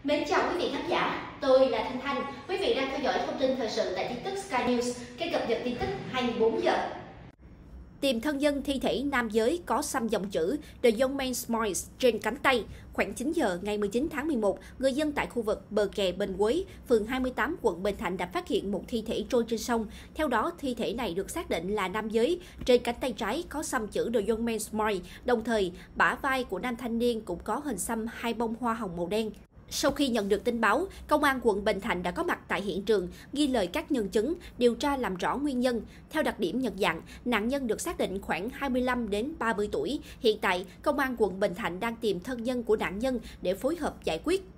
Mến chào quý vị khán giả, tôi là Thanh Thanh. Quý vị đang theo dõi thông tin thời sự tại tin tức Sky News, kênh cập nhật tin tức 24 giờ. Tìm thân nhân thi thể nam giới có xăm dòng chữ The Young Man Smiles trên cánh tay. Khoảng 9 giờ ngày 19 tháng 11, người dân tại khu vực bờ kè Bình Quế, phường 28, quận Bình Thạnh đã phát hiện một thi thể trôi trên sông. Theo đó, thi thể này được xác định là nam giới. Trên cánh tay trái có xăm chữ The Young Man Smile, đồng thời bả vai của nam thanh niên cũng có hình xăm 2 bông hoa hồng màu đen. Sau khi nhận được tin báo, Công an quận Bình Thạnh đã có mặt tại hiện trường, ghi lời các nhân chứng, điều tra làm rõ nguyên nhân. Theo đặc điểm nhận dạng, nạn nhân được xác định khoảng 25 đến 30 tuổi. Hiện tại, Công an quận Bình Thạnh đang tìm thân nhân của nạn nhân để phối hợp giải quyết.